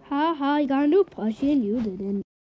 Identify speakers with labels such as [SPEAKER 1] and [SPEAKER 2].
[SPEAKER 1] Ha ha, you got a new plushie and you didn't.